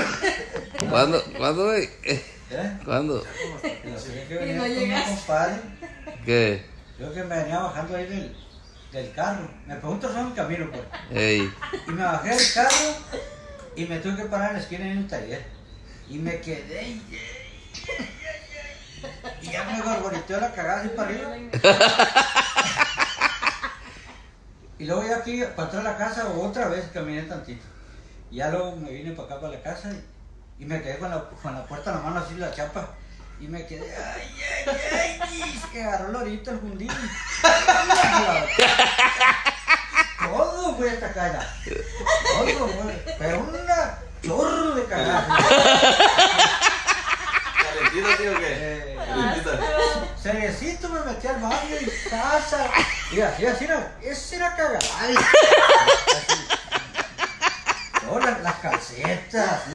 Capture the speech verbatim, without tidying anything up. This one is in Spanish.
¿Cuándo? ¿Cuándo, güey? ¿Eh? ¿Cuándo? Yo que Y venía no con un llegaste. compadre, ¿Qué? yo que me venía bajando ahí del, del carro. Me pregunto son el camino, pues. Ey. Y me bajé del carro y me tuve que parar en la esquina en un taller. Y me quedé y, y ya me gorgoreteó la cagada así para arriba. Y luego ya aquí para atrás de la casa otra vez caminé tantito. Y ya luego me vine para acá para la casa y, y me quedé con la, con la puerta en la mano así la chapa. Y me quedé, ay, ay, ay, ay, es que agarró la orillita el fundín. Todo fue hasta acá ya. Todo fue. Pero una chorro de cagada. ¿Calentita, tío, o qué? Eh, Calentita. Cerecito me metí al baño y casa. Y así, así era, esa era cagada. No, las, las calcetas.